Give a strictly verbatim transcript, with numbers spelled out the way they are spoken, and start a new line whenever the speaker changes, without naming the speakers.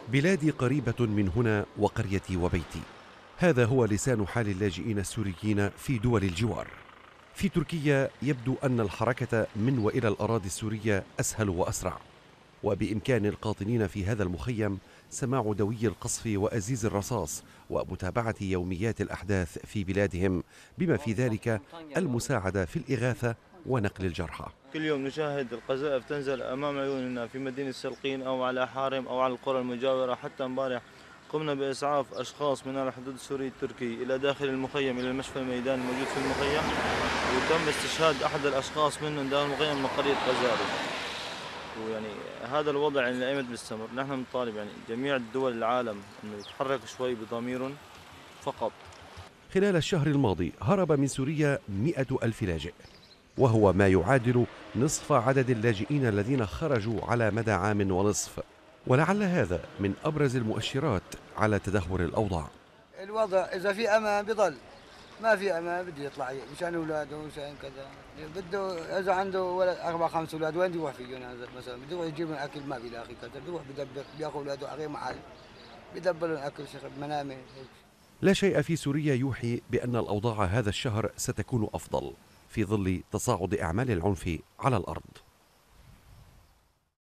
بلادي قريبة من هنا وقريتي وبيتي. هذا هو لسان حال اللاجئين السوريين في دول الجوار. في تركيا يبدو أن الحركة من وإلى الأراضي السورية أسهل وأسرع، وبإمكان القاطنين في هذا المخيم سماع دوي القصف وأزيز الرصاص ومتابعة يوميات الأحداث في بلادهم، بما في ذلك المساعدة في الإغاثة ونقل الجرحى.
كل يوم نشاهد القذائف تنزل أمام عيوننا في مدينة سلقين أو على حارم أو على القرى المجاورة. حتى امبارح قمنا بإسعاف أشخاص من الحدود السوري التركي إلى داخل المخيم، إلى المشفى الميداني الموجود في المخيم، وتم استشهاد أحد الأشخاص منهم داخل المخيم من قرية قذاري. ويعني هذا الوضع يعني لا يمد بالستمر. نحن نطالب يعني جميع الدول العالم أنه يتحرك شوي بضمير فقط.
خلال الشهر الماضي هرب من سوريا مئة ألف لاجئ، وهو ما يعادل نصف عدد اللاجئين الذين خرجوا على مدى عام ونصف. ولعل هذا من أبرز المؤشرات على تدهور الأوضاع.
الوضع إذا في أمان بضل، ما في أمان بده يطلع مشان أولاده ومشان كذا. بده إذا عنده ولد أربع خمس أولاد وين بده يروح فيهم؟ هذا مثلا بده يروح يجيب لهم أكل ما بيلاقي كذا، بده يروح بدبر بياخذ أولاده على غير محل بدبر لهم أكل شغل منامه.
لا شيء في سوريا يوحي بأن الأوضاع هذا الشهر ستكون أفضل في ظل تصاعد أعمال العنف على الأرض.